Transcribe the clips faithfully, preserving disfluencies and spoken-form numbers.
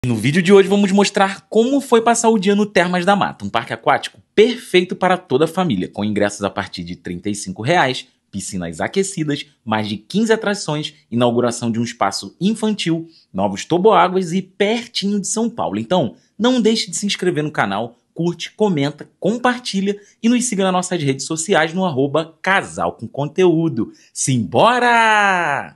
No vídeo de hoje vamos mostrar como foi passar o dia no Termas da Mata, um parque aquático perfeito para toda a família, com ingressos a partir de trinta e cinco reais, piscinas aquecidas, mais de quinze atrações, inauguração de um espaço infantil, novos toboáguas e pertinho de São Paulo. Então, não deixe de se inscrever no canal, curte, comenta, compartilha e nos siga nas nossas redes sociais no arroba Casal com Conteúdo. Simbora!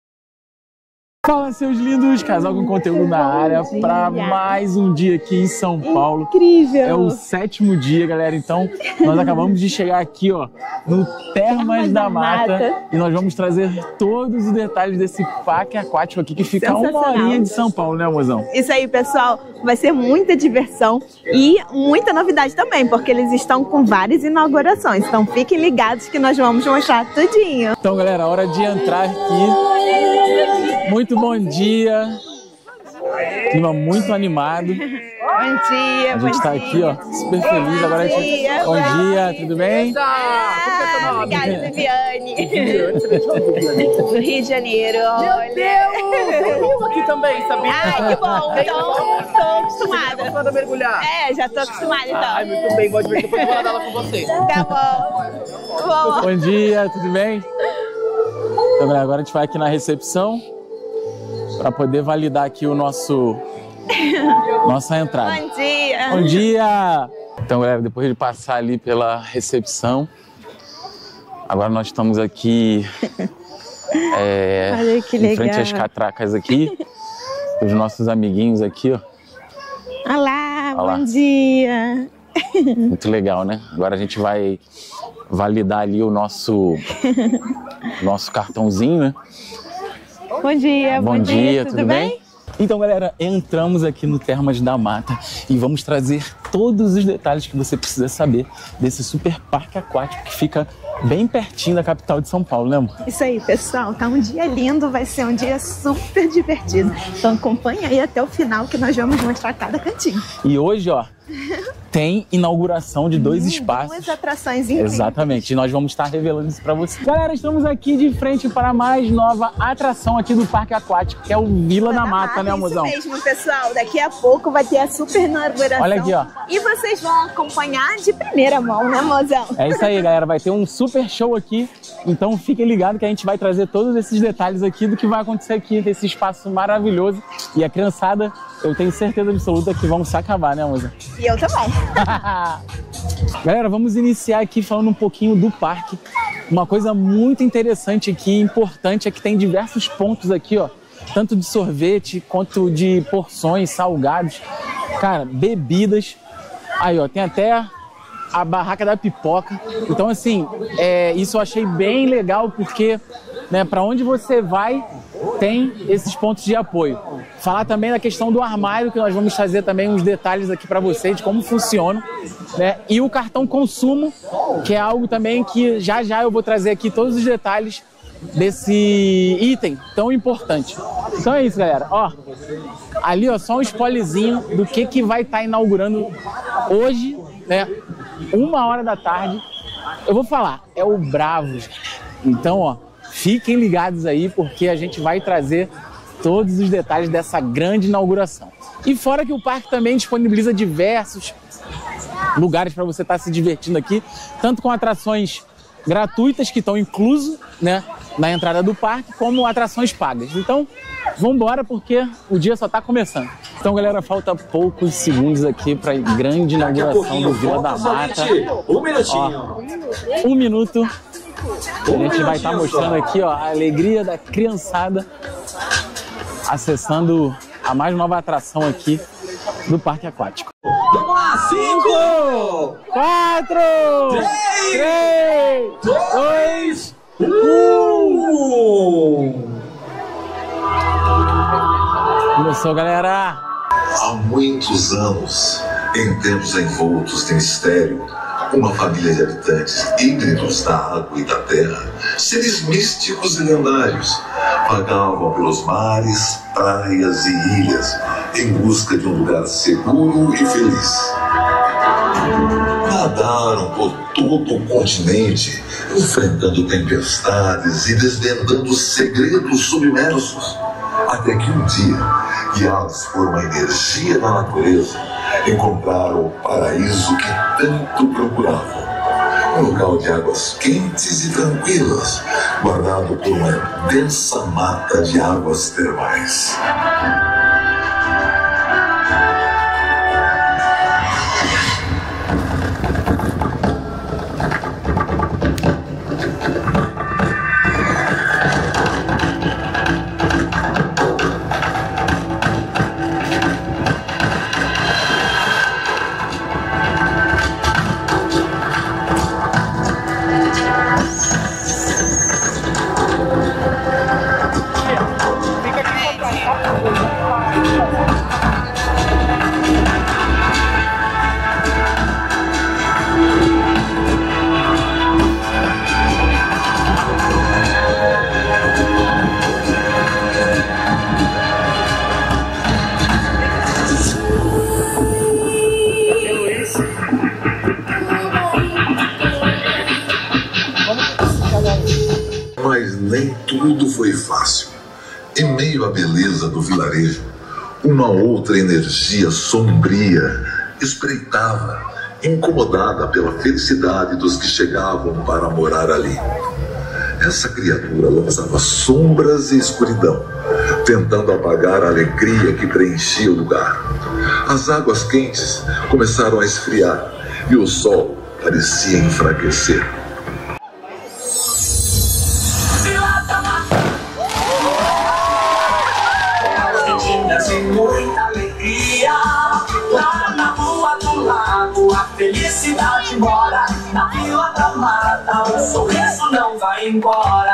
Fala, seus lindos! Casal com Conteúdo na área para mais um dia aqui em São Paulo. Incrível! É o sétimo dia, galera. Então, nós acabamos de chegar aqui, ó, no Termas da Mata, e nós vamos trazer todos os detalhes desse parque aquático aqui que fica a uma horinha de São Paulo, né, mozão? Isso aí, pessoal. Vai ser muita diversão e muita novidade também, porque eles estão com várias inaugurações. Então, fiquem ligados que nós vamos mostrar tudinho. Então, galera, hora de entrar aqui. Muito bom dia, clima muito animado. Bom dia, a gente está aqui, ó, super feliz. Agora a gente... dia, bom dia, tudo bem? Ah, obrigada, Viviane. Do Rio de Janeiro. Meu Deus! Eu aqui também, sabia? Ai, que bom. Então, estou acostumada. Tá acostumada a mergulhar? É, já estou acostumada, então. Ai, muito bem. Vou divertir depois de falar dela com você. Tá bom. Bom. Bom dia, tudo bem? Então, galera, agora a gente vai aqui na recepção para poder validar aqui o nosso nossa entrada. Bom dia! Bom dia! Então, galera, depois de passar ali pela recepção, agora nós estamos aqui é, Olha que em legal. frente às catracas aqui, os nossos amiguinhos aqui, ó. Olá, Olá. bom dia! Muito legal, né? Agora a gente vai validar ali o nosso nosso cartãozinho, né? Bom dia, Bom, bom dia, dia, tudo, tudo bem? bem? Então, galera, entramos aqui no Termas da Mata e vamos trazer todos os detalhes que você precisa saber desse super parque aquático que fica bem pertinho da capital de São Paulo, né, amor? Isso aí, pessoal. Tá um dia lindo, vai ser um dia super divertido. Então acompanha aí até o final que nós vamos mostrar cada cantinho. E hoje, ó, tem inauguração de dois hum, espaços. Duas atrações incríveis. Exatamente, e nós vamos estar revelando isso para você. Galera, estamos aqui de frente para a mais nova atração aqui do Parque Aquático, que é o Vila da, da Mata, Mata, né, amorzão? Isso mesmo, pessoal. Daqui a pouco vai ter a super inauguração. Olha aqui, ó. E vocês vão acompanhar de primeira mão, né, mozão? É isso aí, galera. Vai ter um super show aqui. Então fiquem ligados que a gente vai trazer todos esses detalhes aqui do que vai acontecer aqui, nesse espaço maravilhoso. E a criançada, eu tenho certeza absoluta que vão se acabar, né, moça? E eu também. Galera, vamos iniciar aqui falando um pouquinho do parque. Uma coisa muito interessante aqui, importante, é que tem diversos pontos aqui, ó. Tanto de sorvete, quanto de porções, salgados. Cara, bebidas. Aí, ó, tem até a barraca da pipoca. Então, assim, é, isso eu achei bem legal, porque, né, para onde você vai, tem esses pontos de apoio. Falar também da questão do armário, que nós vamos trazer também uns detalhes aqui para vocês de como funciona, né? E o cartão consumo, que é algo também que já já eu vou trazer aqui todos os detalhes desse item tão importante. Então é isso, galera. Ó, ali, ó, só um spoilerzinho do que que vai estar inaugurando hoje, né? Uma hora da tarde. Eu vou falar, é o Bravos. Então, ó, fiquem ligados aí, porque a gente vai trazer todos os detalhes dessa grande inauguração. E fora que o parque também disponibiliza diversos lugares para você estar se divertindo aqui, tanto com atrações gratuitas que estão incluso, né, na entrada do parque, como atrações pagas. Então, vamos embora, porque o dia só está começando. Então, galera, falta poucos segundos aqui para a grande inauguração do Vila da Mata. Um minutinho. Ó, um minuto. A gente vai estar mostrando aqui, ó, a alegria da criançada acessando a mais nova atração aqui do Parque Aquático. Vamos lá! Cinco! Quatro! Três! Dois! Um! Começou, galera! Há muitos anos, em tempos envoltos de mistério, uma família de habitantes híbridos da água e da terra, seres místicos e lendários, vagavam pelos mares, praias e ilhas em busca de um lugar seguro e feliz. Nadaram por todo o continente, enfrentando tempestades e desvendando segredos submersos, Até que um dia, guiados por uma energia da natureza, encontraram o paraíso que tanto procuravam. Um local de águas quentes e tranquilas, guardado por uma densa mata de águas termais. Mas nem tudo foi fácil. Em meio à beleza do vilarejo, uma outra energia sombria espreitava, incomodada pela felicidade dos que chegavam para morar ali. Essa criatura lançava sombras e escuridão, tentando apagar a alegria que preenchia o lugar. As águas quentes começaram a esfriar e o sol parecia enfraquecer. Muita alegria lá na rua do lado, a felicidade mora na Vila da Mata, o sorriso não vai embora.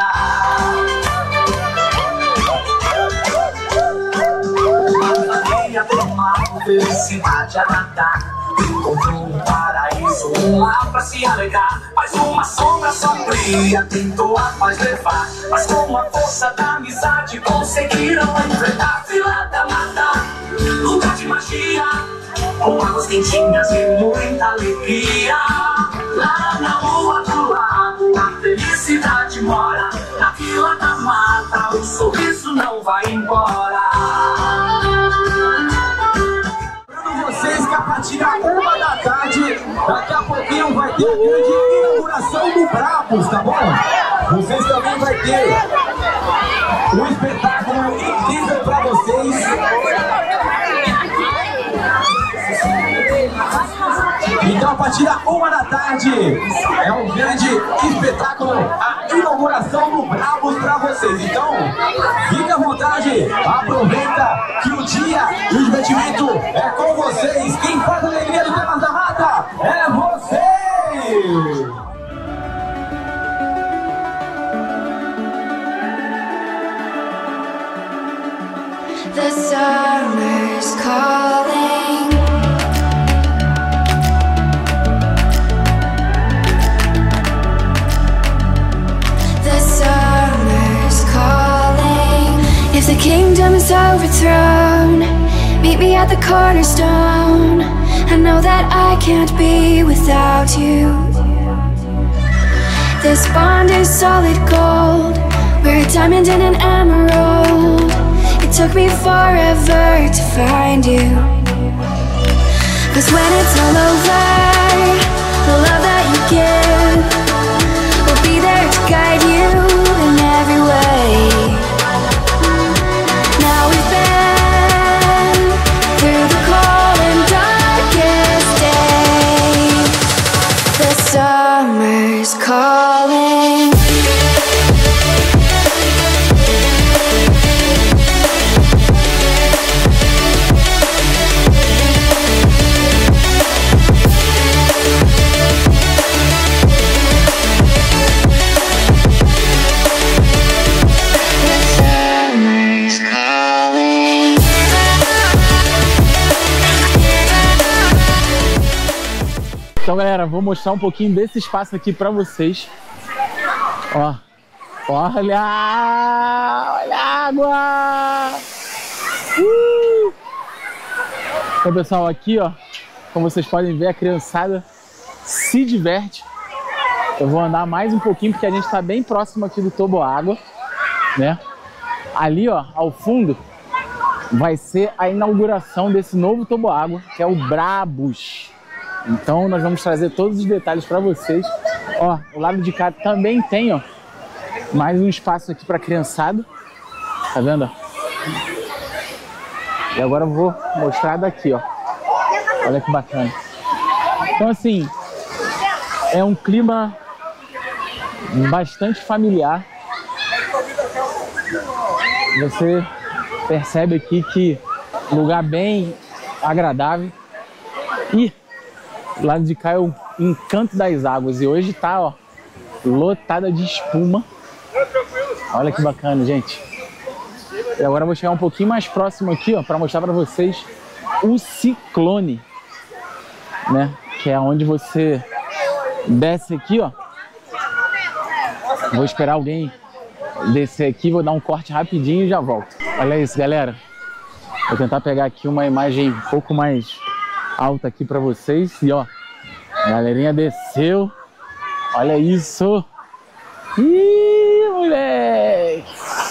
A família tem uma felicidade a nadar, encontrou um paraíso, um lar pra se alegar. Mas uma sombra sombria tentou a paz levar, mas com a força da amizade conseguiram enfrentar. Vila da Mata, lugar de magia, com águas quentinhas e muita alegria. Lá na rua do lado, a felicidade mora na Vila da Mata, o sorriso não vai embora. Vocês que a partir da uma da tarde, daqui a pouquinho vai ter a grande inauguração do Brabos, tá bom? Vocês também vai ter um espetáculo incrível pra vocês. Então a partir da uma da tarde é um grande espetáculo, a inauguração do Brabos pra vocês. Então fica à vontade, aproveita que o dia e o divertimento é com vocês. Quem faz a alegria do Termas da Mata é vocês! The summer's calling. The summer's calling. If the kingdom is overthrown, meet me at the cornerstone. I know that I can't be without you. This bond is solid gold. We're a diamond and an emerald. It took me forever to find you. Cause when it's all over, the love that you give will be there to guide you in every way. Now we've been through the cold and darkest day. The summer's calling. Então, galera, vou mostrar um pouquinho desse espaço aqui pra vocês. Ó, olha, olha a água! Uh! Então, pessoal, aqui, ó, como vocês podem ver, a criançada se diverte. Eu vou andar mais um pouquinho porque a gente tá bem próximo aqui do toboágua, né? Ali, ó, ao fundo, vai ser a inauguração desse novo toboágua, que é o Brabus. Então nós vamos trazer todos os detalhes para vocês. Ó, o lado de cá também tem, ó, mais um espaço aqui para criançada. Tá vendo? E agora eu vou mostrar daqui, ó. Olha que bacana. Então assim, é um clima bastante familiar. Você percebe aqui que lugar bem agradável. E do lado de cá é o Encanto das Águas. E hoje tá, ó, lotada de espuma. Olha que bacana, gente. E agora eu vou chegar um pouquinho mais próximo aqui, ó, para mostrar para vocês o Ciclone, né? Que é onde você desce aqui, ó. Vou esperar alguém descer aqui, vou dar um corte rapidinho e já volto. Olha isso, galera. Vou tentar pegar aqui uma imagem um pouco mais alta aqui para vocês. E ó, a galerinha desceu. Olha isso. Ih, moleque.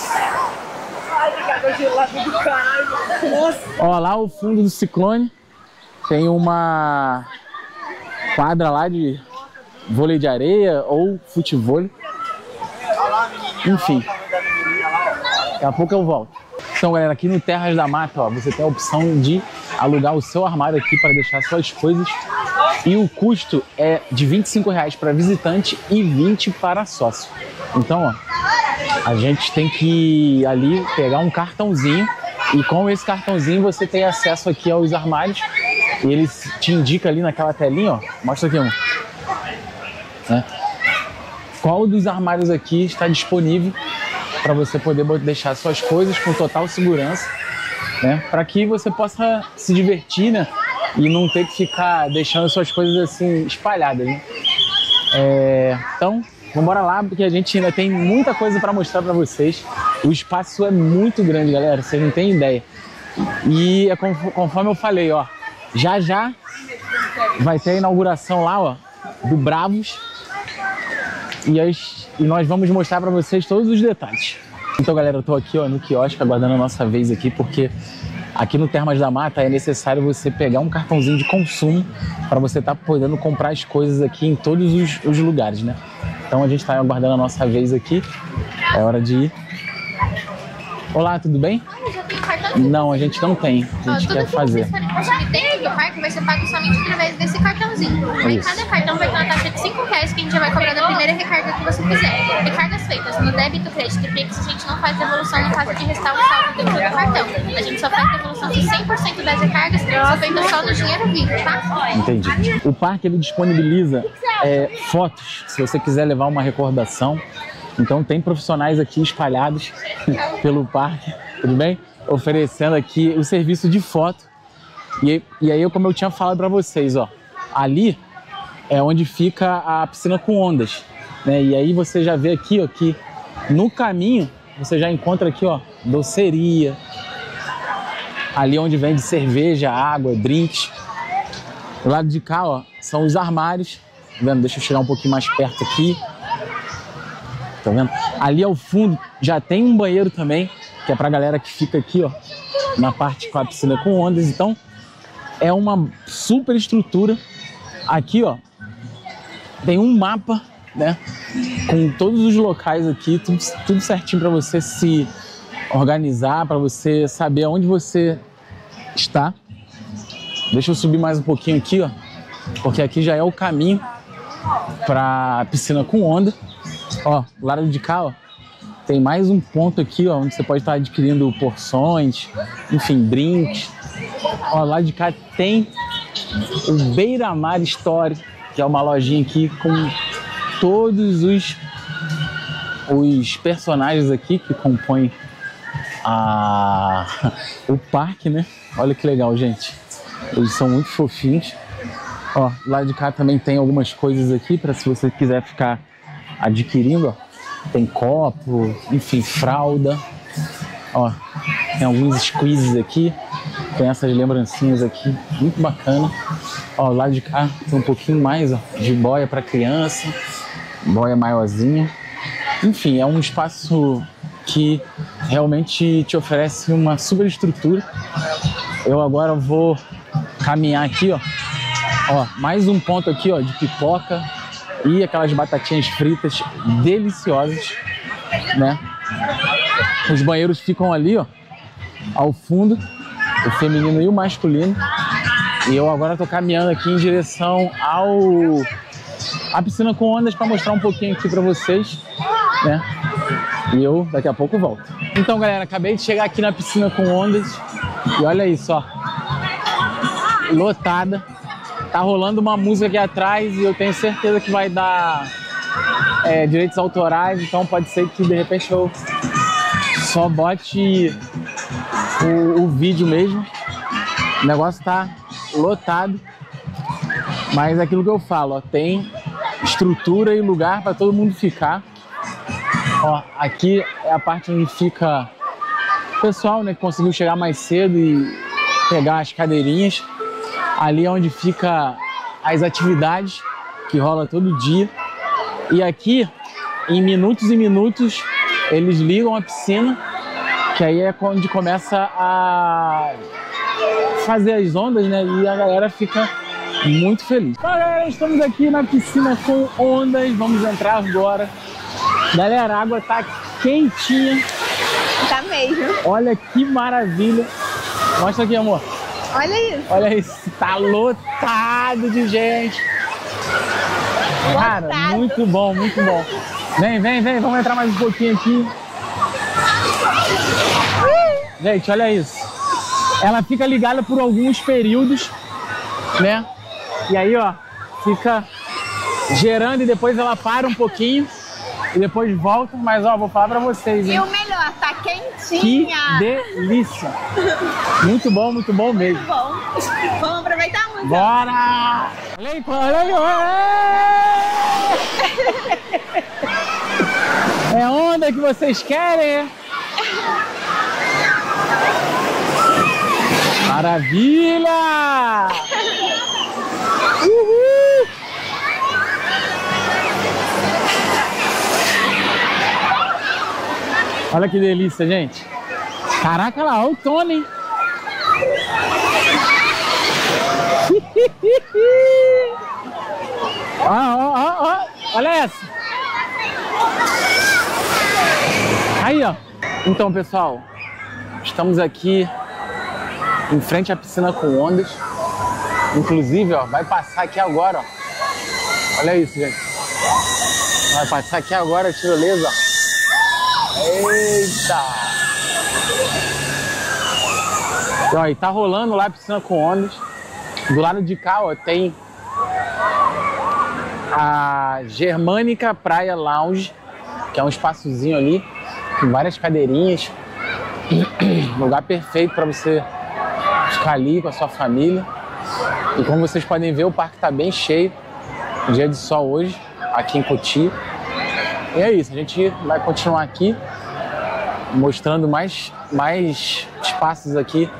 Ó, lá o fundo do Ciclone tem uma quadra lá de vôlei de areia ou futevôlei. Enfim, daqui a pouco eu volto. Então, galera, aqui no Terras da Mata, ó, você tem a opção de alugar o seu armário aqui para deixar suas coisas. E o custo é de vinte e cinco reais para visitante e vinte reais para sócio. Então, ó, a gente tem que ir ali pegar um cartãozinho e com esse cartãozinho você tem acesso aqui aos armários. E eles te indicam ali naquela telinha, ó. Mostra aqui, amor. Né? Qual dos armários aqui está disponível para você poder deixar suas coisas com total segurança, né? Para que você possa se divertir, né? E não ter que ficar deixando suas coisas assim espalhadas, né? É... Então, vamos embora lá, porque a gente ainda tem muita coisa para mostrar para vocês. O espaço é muito grande, galera, vocês não têm ideia. E é conforme eu falei, ó, já já vai ter a inauguração lá, ó, do Brabus. E, as, e nós vamos mostrar para vocês todos os detalhes. Então, galera, eu tô aqui, ó, no quiosque aguardando a nossa vez aqui, porque aqui no Termas da Mata é necessário você pegar um cartãozinho de consumo para você estar tá podendo comprar as coisas aqui em todos os, os lugares, né? Então a gente está aguardando a nossa vez aqui. É hora de ir. Olá, tudo bem? Ah, já tem cartão? Não, a gente não tem. A gente Ó, quer fazer. Que dentro do parque vai ser pago somente através desse cartãozinho. Aí Isso. cada cartão vai ter uma taxa de cinco reais que a gente já vai cobrar da primeira recarga que você fizer. Recargas feitas no débito, crédito e Pix, a gente não faz devolução no caso de restar um saldo dentro do cartão. A gente só faz devolução de cem por cento das recargas que são feitas só no dinheiro vivo, tá? Entendi. O parque ele disponibiliza é, fotos, se você quiser levar uma recordação. Então tem profissionais aqui espalhados pelo parque, tudo bem? Oferecendo aqui o serviço de foto. E, e aí, como eu tinha falado para vocês, ó, ali é onde fica a piscina com ondas, né? E aí você já vê aqui, ó, que no caminho você já encontra aqui, ó, doceria. Ali onde vende cerveja, água, drinks. Do lado de cá, ó, são os armários. Tá vendo? Deixa eu chegar um pouquinho mais perto aqui. Tá vendo? Ali ao fundo já tem um banheiro também, que é pra galera que fica aqui, ó, na parte com a piscina com ondas. Então, é uma super estrutura. Aqui, ó, tem um mapa, né, com todos os locais aqui, tudo, tudo certinho pra você se organizar, pra você saber aonde você está. Deixa eu subir mais um pouquinho aqui, ó, porque aqui já é o caminho pra piscina com onda. Ó, do lado de cá, ó, tem mais um ponto aqui, ó, onde você pode estar adquirindo porções, enfim, drinks. Ó, do lado de cá tem o Beira-Mar Store, que é uma lojinha aqui com todos os, os personagens aqui que compõem a, o parque, né? Olha que legal, gente. Eles são muito fofinhos. Ó, do lado de cá também tem algumas coisas aqui para se você quiser ficar adquirindo, ó. Tem copo, enfim, fralda. Ó, tem alguns squeezes aqui. Tem essas lembrancinhas aqui, muito bacana. Ó, do lado de cá tem um pouquinho mais, ó, de boia para criança, boia maiorzinha. Enfim, é um espaço que realmente te oferece uma super estrutura. Eu agora vou caminhar aqui, ó. Ó, mais um ponto aqui, ó, de pipoca e aquelas batatinhas fritas deliciosas, né? Os banheiros ficam ali, ó, ao fundo, o feminino e o masculino. E eu agora tô caminhando aqui em direção ao a piscina com ondas para mostrar um pouquinho aqui para vocês, né? E eu daqui a pouco volto. Então, galera, acabei de chegar aqui na piscina com ondas e olha isso, ó, lotada. Tá rolando uma música aqui atrás e eu tenho certeza que vai dar é, direitos autorais, então pode ser que de repente eu só bote o, o vídeo mesmo. O negócio tá lotado, mas é aquilo que eu falo, ó, tem estrutura e lugar para todo mundo ficar. Ó, aqui é a parte onde fica o pessoal, né, que conseguiu chegar mais cedo e pegar as cadeirinhas. Ali é onde fica as atividades que rola todo dia. E aqui, em minutos e minutos, eles ligam a piscina, que aí é onde começa a fazer as ondas, né? E a galera fica muito feliz. Então, galera, estamos aqui na piscina com ondas. Vamos entrar agora. Galera, a água tá quentinha. Tá mesmo. Olha que maravilha. Mostra aqui, amor. Olha isso. Olha isso, tá lotado de gente. Cara, Lotado. muito bom, muito bom. Vem, vem, vem, vamos entrar mais um pouquinho aqui. Gente, olha isso. Ela fica ligada por alguns períodos, né? E aí, ó, fica gerando e depois ela para um pouquinho e depois volta. Mas, ó, vou falar pra vocês, hein? E o melhor, tá Que quentinha. delícia. Muito bom, muito bom mesmo. Muito bom. Vamos aproveitar muito. Bora! Olha aí, olha aí, olha aí. É onda que vocês querem? Maravilha! Uhul! Olha que delícia, gente. Caraca, lá, olha o Tony, hein? Ó, ó, ó, ó. Olha essa. Aí, ó. Então, pessoal, estamos aqui em frente à piscina com ondas. Inclusive, ó, vai passar aqui agora, ó. Olha isso, gente. Vai passar aqui agora a tirolesa, ó. Eita! E, ó, e tá rolando lá a piscina com ondas. Do lado de cá, ó, tem a Germânica Praia Lounge, que é um espaçozinho ali, com várias cadeirinhas. Lugar perfeito para você ficar ali com a sua família. E como vocês podem ver, o parque tá bem cheio. Dia de sol hoje, aqui em Cotia. E é isso, a gente vai continuar aqui mostrando mais, mais espaços aqui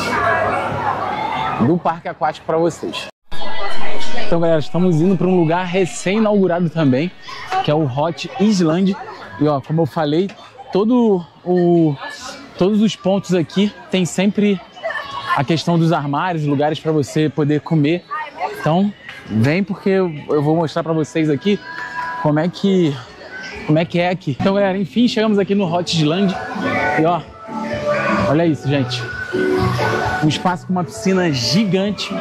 do parque aquático para vocês. Então, galera, estamos indo para um lugar recém-inaugurado também, que é o Hot Island. E ó, como eu falei, todo o, todos os pontos aqui tem sempre a questão dos armários, lugares para você poder comer. Então, vem porque eu vou mostrar para vocês aqui como é que como é que é aqui. Então, galera, enfim, chegamos aqui no Hot Island. E ó, olha isso, gente. Um espaço com uma piscina gigante.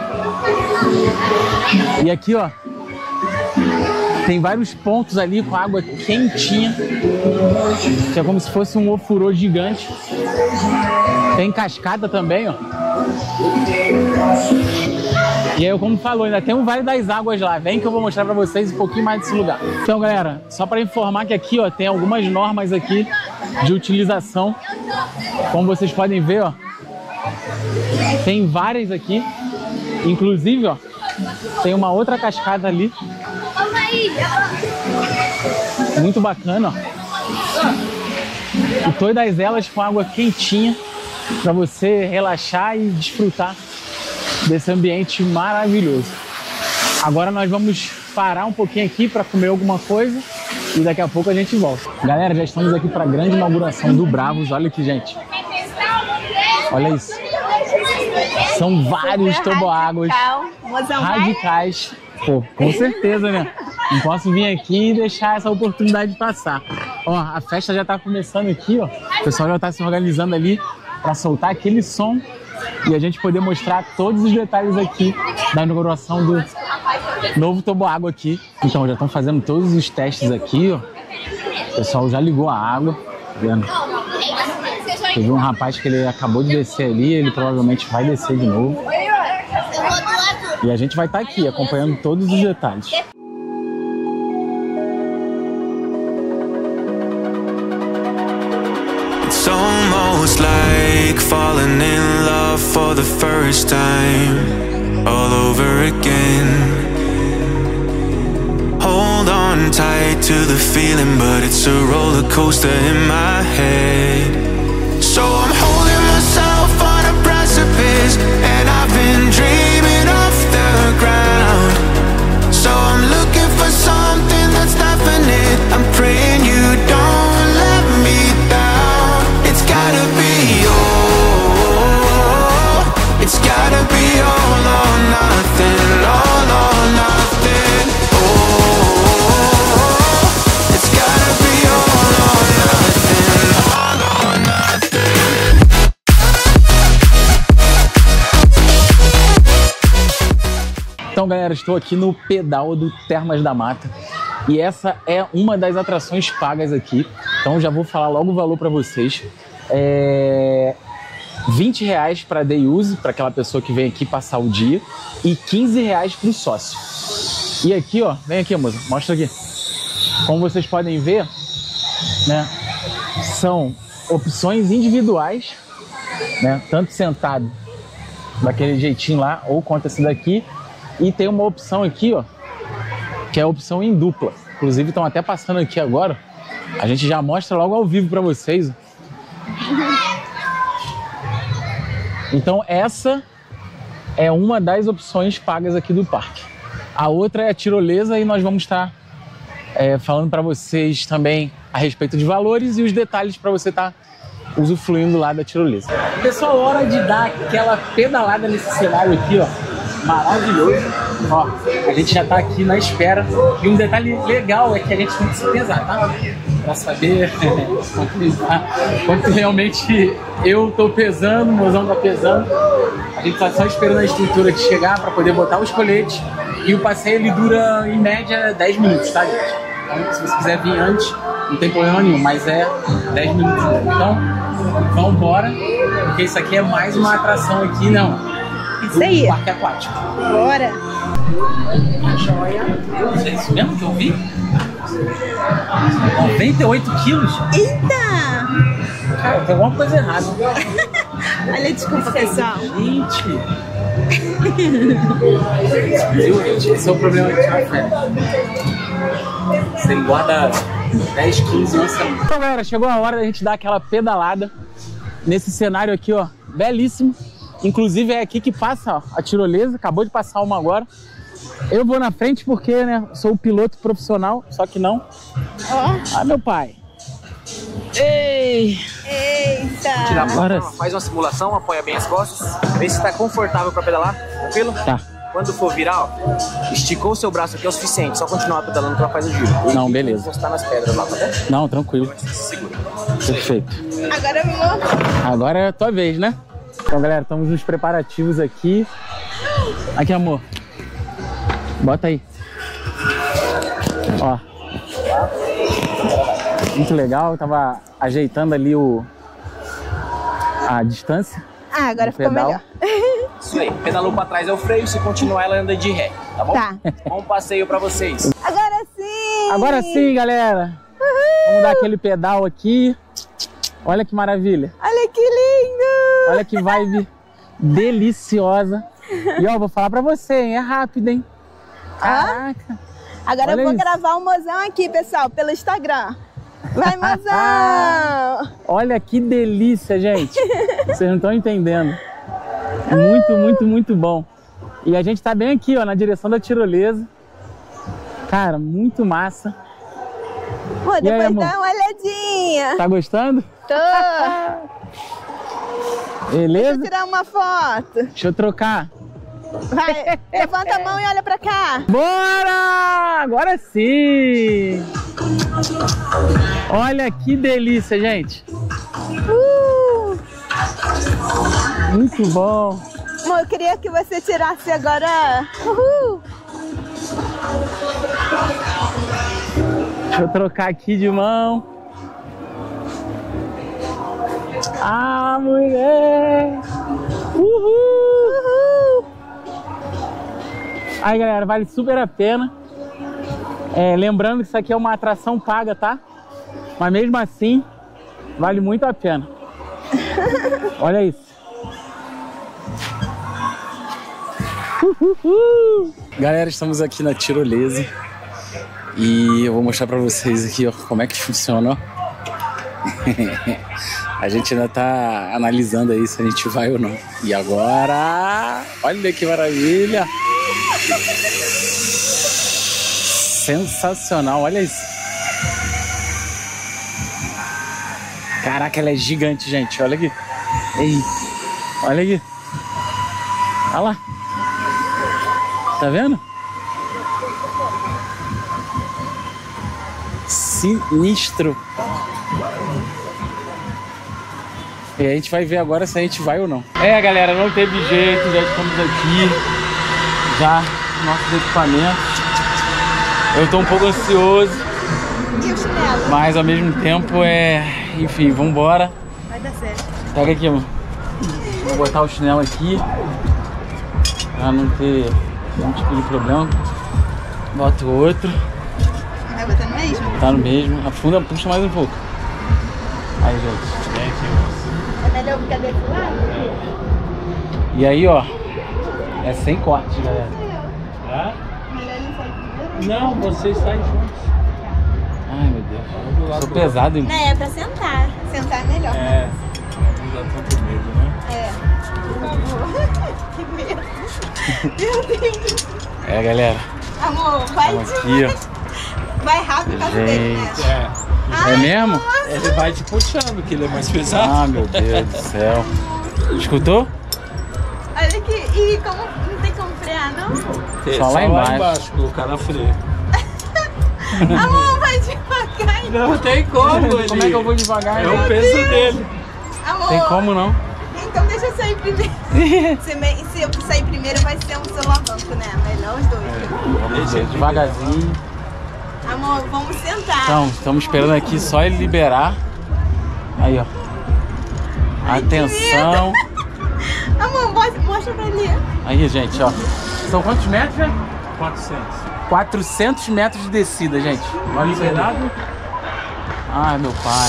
E aqui, ó, tem vários pontos ali com água quentinha, que é como se fosse um ofurô gigante. Tem cascata também, ó. E aí, como falou, ainda tem o Vale das Águas lá. Vem que eu vou mostrar pra vocês um pouquinho mais desse lugar. Então, galera, só para informar que aqui, ó, tem algumas normas aqui de utilização. Como vocês podem ver, ó, tem várias aqui. Inclusive, ó, tem uma outra cascata ali. Muito bacana, ó. E todas elas com água quentinha para você relaxar e desfrutar desse ambiente maravilhoso. Agora nós vamos parar um pouquinho aqui para comer alguma coisa e daqui a pouco a gente volta. Galera, já estamos aqui para a grande inauguração do Bravos. Olha aqui, gente. Olha isso. São vários toboáguas radicais. Pô, com certeza, né? Não posso vir aqui e deixar essa oportunidade passar. Ó, a festa já tá começando aqui, ó. O pessoal já tá se organizando ali para soltar aquele som e a gente poder mostrar todos os detalhes aqui da inauguração do novo toboágua aqui. Então, já estão fazendo todos os testes aqui, ó. O pessoal já ligou a água, tá vendo? Teve um rapaz que ele acabou de descer ali, ele provavelmente vai descer de novo. E a gente vai estar aqui acompanhando todos os detalhes. It's almost like falling in love for the first time, all over again. Hold on tight to the feeling, but it's a roller coaster in my head. So I'm holding myself on a precipice, and I've been dreaming off the ground. So I'm looking for something that's definite. I'm praying you don't let me down. It's gotta be all, it's gotta be all or nothing, all or nothing. Oh, it's gotta be all or nothing, all or nothing. Então, galera, estou aqui no pedal do Termas da Mata e essa é uma das atrações pagas aqui. Então, já vou falar logo o valor para vocês. É vinte reais para day use, para aquela pessoa que vem aqui passar o dia, e quinze reais para o sócio. E aqui, ó, vem aqui, moça, mostra aqui. Como vocês podem ver, né, são opções individuais, né, tanto sentado daquele jeitinho lá, ou quanto esse daqui. E tem uma opção aqui, ó, que é a opção em dupla. Inclusive, estão até passando aqui agora. A gente já mostra logo ao vivo para vocês. Então, essa é uma das opções pagas aqui do parque. A outra é a tirolesa e nós vamos estar é, falando para vocês também a respeito de valores e os detalhes para você estar usufruindo lá da tirolesa. Pessoal, hora de dar aquela pedalada nesse cenário aqui, ó. Maravilhoso. Ó, a gente já tá aqui na espera. E um detalhe legal é que a gente tem que se pesar, tá? Pra saber quanto, quanto realmente eu tô pesando, o mozão tá pesando. A gente tá só esperando a estrutura de chegar pra poder botar os coletes. E o passeio ele dura em média dez minutos, tá, gente? Então, se você quiser vir antes, não tem problema nenhum, mas é dez minutos. Então, vamos embora, porque isso aqui é mais uma atração aqui, não. Isso aí. Parque aquático. Bora. Joia. É isso mesmo que eu vi? noventa e oito quilos? Eita! Cara, tem alguma coisa errada. Olha, desculpa, pessoal. Gente! Esse é o problema de tirar férias. Você engorda dez, quinze anos. Então, galera, chegou a hora da gente dar aquela pedalada nesse cenário aqui, ó, belíssimo. Inclusive é aqui que passa, ó, a tirolesa, acabou de passar uma agora. Eu vou na frente porque, né, sou o piloto profissional, só que não. Ó. Ah, meu pai. Ei! Eita! Tirar Agora... faz uma simulação, apoia bem as costas, vê se está confortável para pedalar, tranquilo? Tá. Quando for virar, ó, esticou o seu braço aqui é o suficiente, só continuar pedalando que ela faz o giro. Não, beleza. Encostar nas pedras lá, tá bom? Não, tranquilo. Você se segura. Perfeito. Agora eu vou. Agora é a tua vez, né? Então, galera, estamos nos preparativos aqui. Aqui, amor. Bota aí. Ó. Muito legal. Tava ajeitando ali o... a distância. Ah, agora ficou pedal. melhor. Isso aí. Pedalou pra trás é o freio, se continuar ela anda de ré, tá bom? Tá. Bom passeio pra vocês. Agora sim! Agora sim, galera. Uhum. Vamos dar aquele pedal aqui. Olha que maravilha. Olha que lindo! Olha que vibe deliciosa. E ó, vou falar pra você, hein? É rápido, hein? Caraca. Agora Olha eu vou isso. gravar o mozão aqui, pessoal, pelo Instagram. Vai, mozão! Olha que delícia, gente. Vocês não estão entendendo. Muito, muito, muito bom. E a gente tá bem aqui, ó, na direção da tirolesa. Cara, muito massa. Amor, E aí, depois amor? dá uma olhadinha. Tá gostando? Tô. Beleza? Deixa eu tirar uma foto. Deixa eu trocar. Vai, levanta a mão e olha pra cá. Bora! Agora sim! Olha que delícia, gente. Uh! Muito bom. Amor, eu queria que você tirasse agora. Uhul! Deixa eu trocar aqui de mão. Ah, mulher! Uhul! Uhul! Aí, galera, vale super a pena. É, lembrando que isso aqui é uma atração paga, tá? Mas mesmo assim, vale muito a pena. Olha isso. Uhul. Galera, estamos aqui na tirolesa e eu vou mostrar pra vocês aqui, ó, como é que funciona, ó. A gente ainda tá analisando aí se a gente vai ou não. E agora, olha que maravilha! Sensacional, olha isso. Caraca, ela é gigante, gente, olha aqui. Ei, olha aqui. Olha lá. Tá vendo? Sinistro. E a gente vai ver agora se a gente vai ou não. É, galera, não teve jeito, já estamos aqui. Já, nossos equipamentos. Eu tô um pouco ansioso. E o chinelo? Mas ao mesmo tempo é... Enfim, vambora. Vai dar certo. Pega aqui, amor. Vou botar o chinelo aqui. Pra não ter nenhum tipo de problema. Bota o outro. Vai botar no mesmo? Tá no mesmo. Afunda, puxa mais um pouco. Aí, gente. É melhor ficar desse lado? E aí, ó. É sem corte, galera. Tá? Melhor ele sair primeiro? Não, vocês saem juntos. Ai, meu Deus. Sou pesado, hein? Não, é pra sentar. Sentar é melhor. É. Não dá tanto medo, né? É. Por favor. Que medo. Meu Deus. É, galera. Amor, vai Vamos de... aqui, ó. Vai rápido por causa dele, né? É. É mesmo? Ele vai te puxando, que ele é mais pesado. Ah, meu Deus do céu. Escutou? Olha aqui. E como... Não tem como frear, não? É, Só lá embaixo. colocar na freio. Amor, vai devagar. Não tem como, ele... Como é que eu vou devagar? É né? o peso dele. Amor. Tem como não? Então deixa eu sair primeiro. se, me... se eu sair primeiro vai ser um solavanco, né? Melhor os dois. Vamos ver, devagarzinho. Amor, vamos sentar. Então, estamos esperando aqui só ele liberar. Aí, ó. Atenção. Amor, mostra, mostra pra ele. Aí, gente, ó. São quantos metros, né? quatrocentos. quatrocentos metros de descida, gente. Olha isso aí. Ai, meu pai.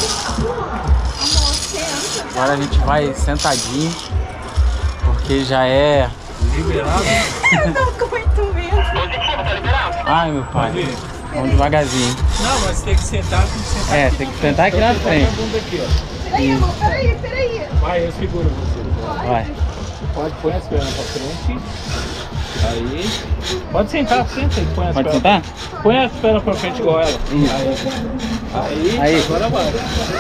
Amor, senta. Agora a gente vai sentadinho. Porque já é... Liberado? Eu tô com muito medo. Ai, meu pai. Vamos devagarzinho. Não, mas tem que sentar, tem que sentar. É, tem que sentar aqui na frente. A bunda aqui, ó. Peraí, amor, peraí, peraí. Vai, eu seguro você. Vai. Pode pôr as pernas pra frente. Aí. Pode sentar, senta e põe as Pode pernas. sentar? Põe as pernas pra frente igual ela. Isso. Aí. Aí. Aí. Agora vai.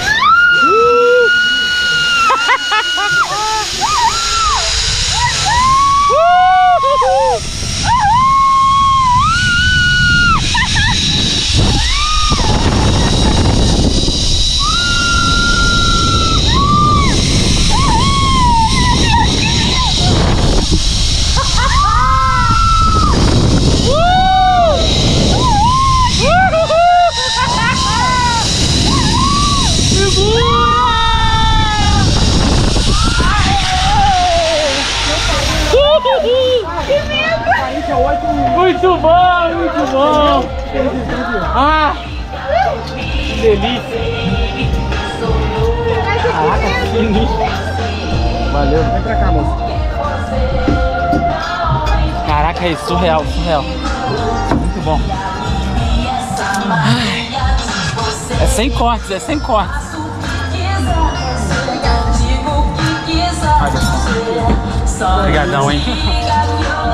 Muito bom, muito bom. Ah, que delícia. Caraca, que sinistro. Valeu. Vem pra cá, moço. Caraca, é surreal, surreal. Muito bom. Ai. É sem cortes, é sem cortes. Obrigadão, hein?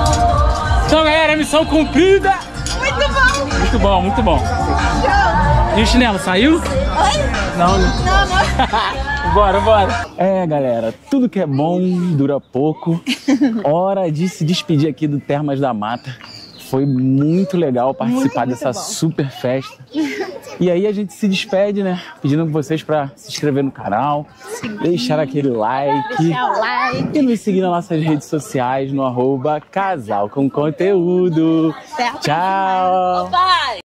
Então, galera, missão cumprida. Muito bom. Muito bom, muito bom. Show. E o chinelo, saiu? Oi? Não, né? Não, não. Bora, bora. É, galera, tudo que é bom dura pouco. Hora de se despedir aqui do Termas da Mata. Foi muito legal participar muito, muito dessa bom. super festa. E aí a gente se despede, né? Pedindo vocês para se inscrever no canal, seguir, deixar aquele like, deixar o like e nos seguir nas nossas redes sociais no arroba Casal com Conteúdo. Tchau!